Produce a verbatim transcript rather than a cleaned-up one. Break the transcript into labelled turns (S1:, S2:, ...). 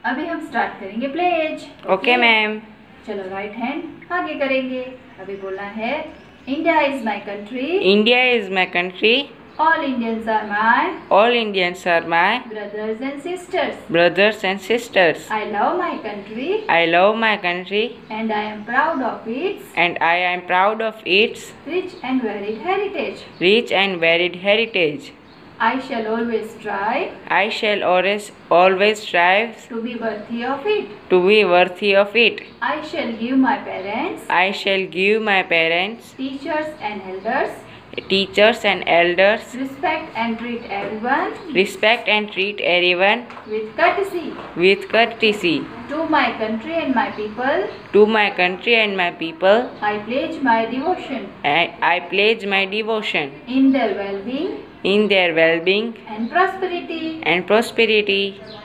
S1: अभी हम स्टार्ट करेंगे प्लेज।
S2: Okay ma'am.
S1: चलो राइट हैंड आगे करेंगे। अभी बोलना है India is my country.
S2: India is my country.
S1: All Indians are my.
S2: All Indians are my
S1: brothers and sisters.
S2: Brothers and sisters.
S1: I love my country.
S2: I love my country
S1: and I am proud of its
S2: and I am proud of its
S1: rich and varied heritage.
S2: rich and varied heritage.
S1: I shall always strive
S2: I shall always always strive
S1: to be worthy of it.
S2: to be worthy of it.
S1: I shall give my parents,
S2: I shall give my parents,
S1: teachers and elders
S2: teachers and elders
S1: respect and treat everyone
S2: respect and treat everyone
S1: with courtesy.
S2: with courtesy.
S1: To my country and my people,
S2: To my country and my people,
S1: I pledge my devotion
S2: and I pledge my devotion
S1: in their well-being
S2: in their well-being
S1: and prosperity.
S2: and prosperity.